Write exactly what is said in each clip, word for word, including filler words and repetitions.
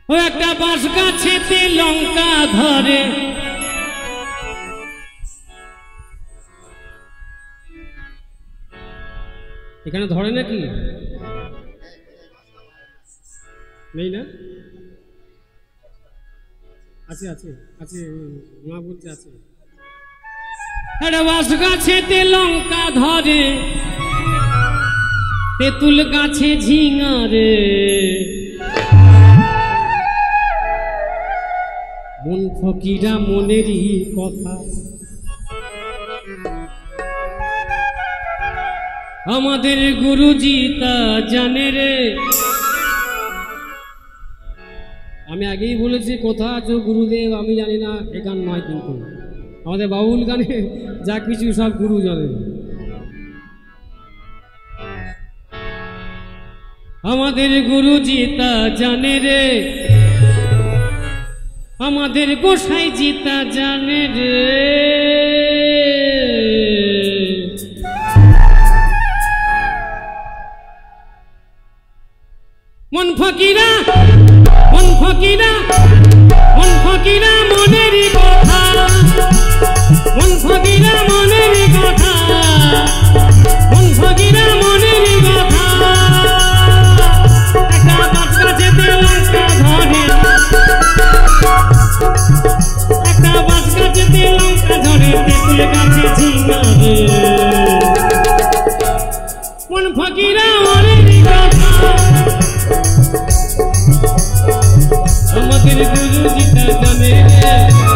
ও একটা বাঁশ গাছেতে লঙ্কা ধরে, এখানে ধরে নাকি? নেই না? আছে আছে আছে, মা বলছে আছে। একটা বাঁশ গাছেতে লঙ্কা ধরে, তেঁতুল গাছে ঝিঙা রে, মন ফকিরা মনেরই কথা, আমাদের গুরুজি তা জানে রে। আমি আগেই বলেছি কোথা আছো গুরুদেব আমি জানি না, এ গান নয় কিন্তু আমাদের বাউল গানে যা কিছু সব গুরু জানে। আমাদের গুরুজি তা জানে রে, আমাদের গোসাই জি তা জানে রে। মন ফকিরা মন ফকিরা মন ফকিরা মনেরই কথা, মন ফকিরা মনেরই কথা, মন ফকিরা মনেরই কথা। একটা বাঁশ গাছেতে লঙ্কা ধরে, একটা বাঁশ গাছেতে লঙ্কা ধরে, তেঁতুল গাছে ঝিঙা রে, মন ফকিরা মনেরই কথা, আমাদের গুরুজি তা জানে রে,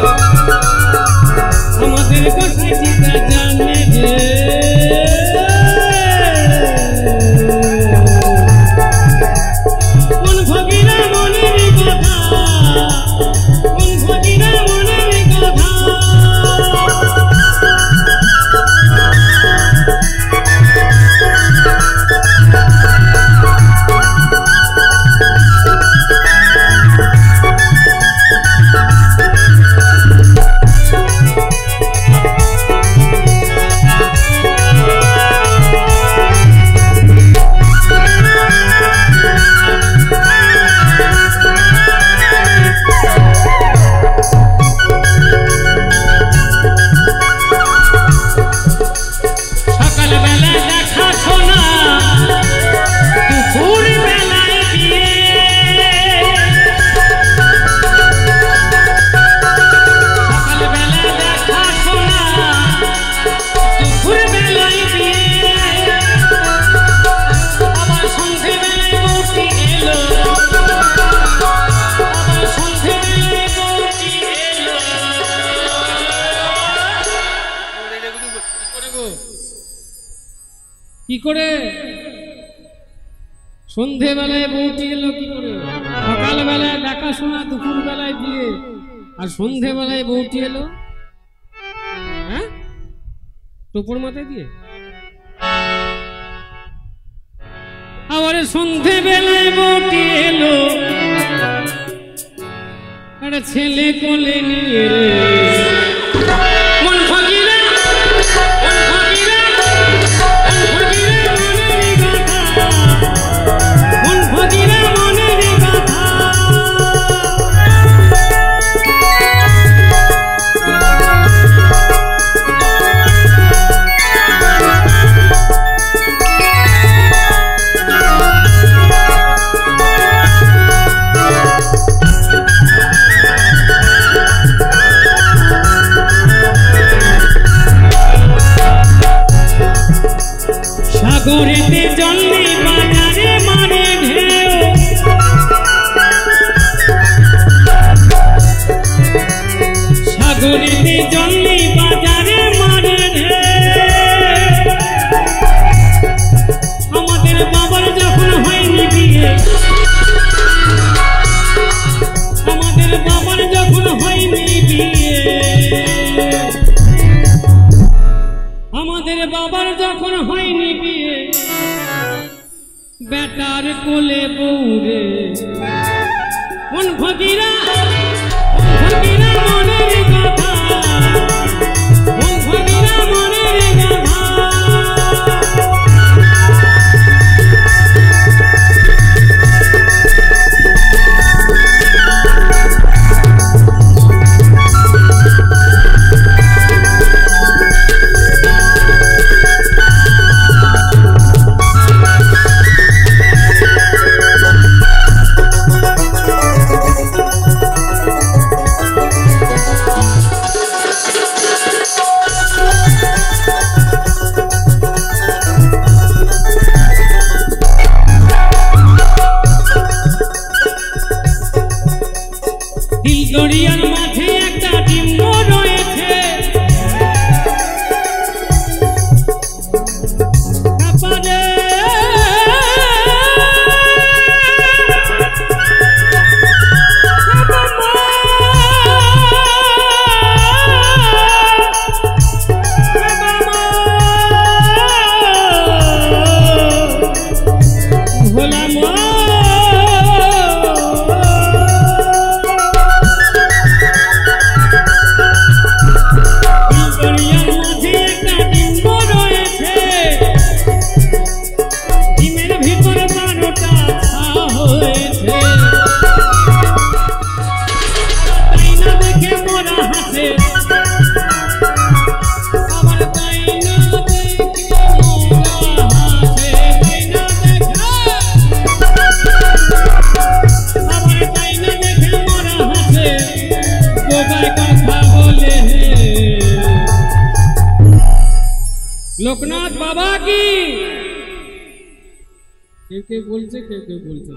আমাদের গোসাই জি তা জানে রে। মন ফকিরা মনেরই কথা, মন ফকিরা মনেরই কথা। কি করে সন্ধেবেলায় বউটি এলো? কি করে সকালবেলায় দেখাশোনা, দুপুর বেলায় বিয়ে, আর সন্ধেবেলায় বউটি এলো? হ্যাঁ, টোপর মাথায় দিয়ে। আবার সন্ধেবেলায় বউটি এলো, একটা ছেলে কোলে নিয়ে। মন ফকিরা মন ফকিরা মনেরই কথা, সাগরেতে জল নেই বাজারে মারে ঢেউ, সাগরেতে জল নেই বাজারে মারে ঢেউ। আমাদের বাবার যখন হয়নি বিয়ে, আমাদের বাবার যখন হয়নি বিয়ে, আমাদের বাবার যখন হয়নি বিয়ে, বেটার কোলে বউরে। মন ফকিরা মন ফকিরা মনেরই কথা, মন ফকিরা মনেরই কথা। দরিয়ার মাঝে একটা ডিম্ব রয়েছে কাপারে लोकनाथ बाबा की के के बोलছে के के बोलছে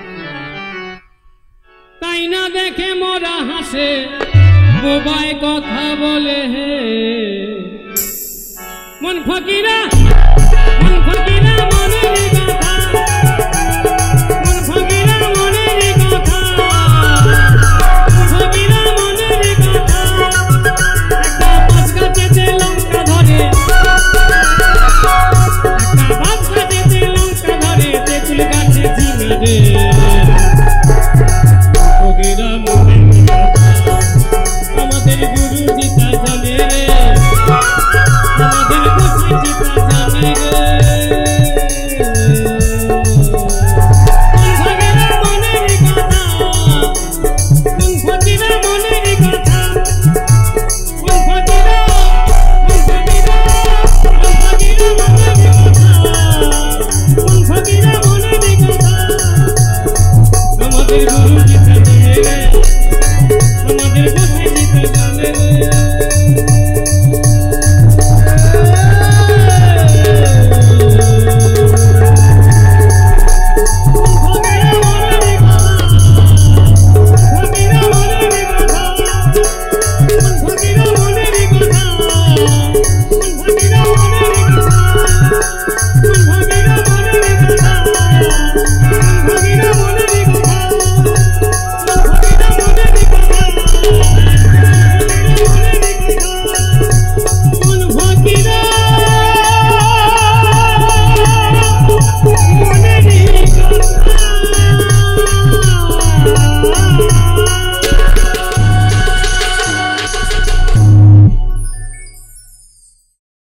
তাই না দেখে মোরা হাসে বোবায় কথা বলে হে মন ফকিরা মন ফকিরা